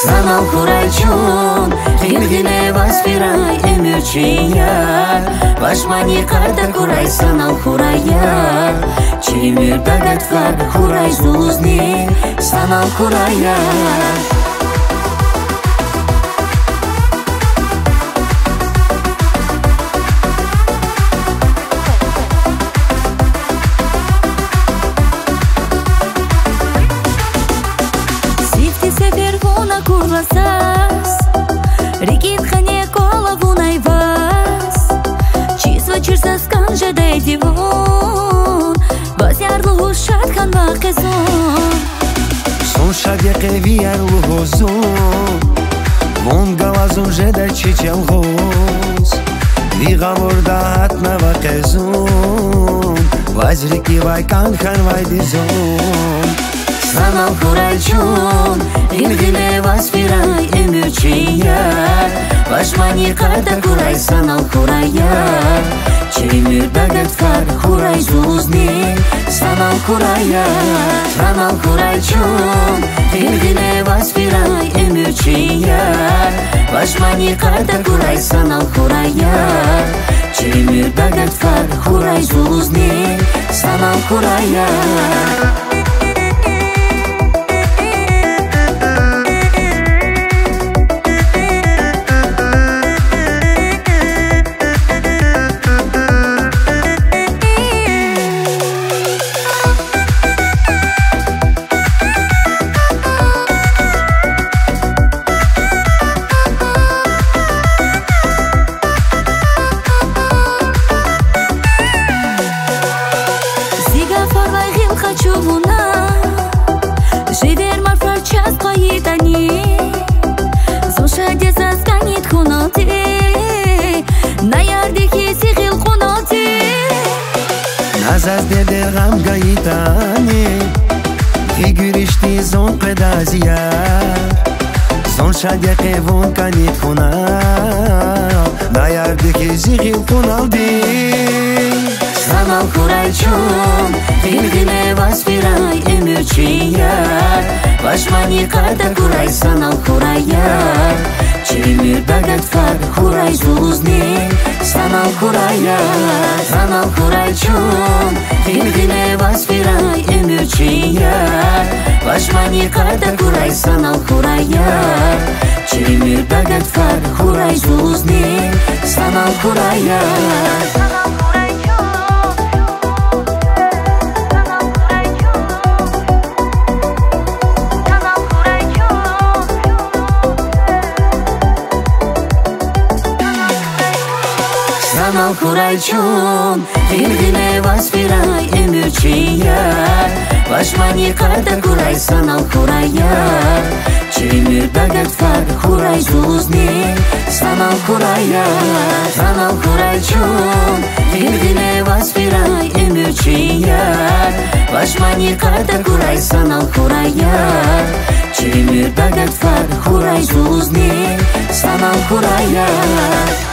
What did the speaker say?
Sanal Хурайчун, Хилгине Васпирай, Эмирчия, Вашмани Карта Курай, Санал Хурая, Чимир Дагатфар, Хурай Зузни, Санал Хурая. Курласас, рекит хане голову найвас, чисва чирсас канже дейдивон, базярлу шатхан бахезон. Сон шадеқеви арлухозон, вон галазон жеда чичелгоз, виғамурда хатна вақезон, вазрики вайкан хан вайдизон. Sanal Хурайчун, Хилгине Васпирай, Эмирчия, Вашмани Карта Курай, Санал Хурая, Чимир Дагатфар, Хурай Зузни, Санал Хурая. Sanal Хурайчун, Хилгине Васпирай, Эмирчия, Вашмани Карта Курай, Санал Хурая, Чимир Дагатфар, Хурай Зузни, Санал Хурая. Живер марфар час қоидани, зошаде засканит хунати, наярдихи сихил хунати. Назаз дедер гам гаитани, фигуришти зон педазия, зон шадеқе вон канит хуна, наярдихи сихил хуналди. Sanal Хурайчун, Хилгине Васпирай, Эмирчия, Вашмани Карта Курай, Санал Хурая, Чимир Дагатфар, Хурай Зузни, Санал Хурая. Sanal Хурайчун, Хилгине Васпирай, Эмирчия, Вашмани Карта Курай, Санал Хурая, Чимир Дагатфар, Хурай Зузни, Санал Хурая. Sanal Хурайчун, Хилгине Васпирай, Эмирчия, Вашмани Карта Курай, Санал Хурая, Чимир Дагатфар, Хурай Зузни, Санал Хурая. Sanal Хурайчун, Хилгине Васпирай, Эмирчия, Вашмани Карта Курай, Санал Хурая, Чимир Дагатфар, Хурай Зузни, Санал Хурая.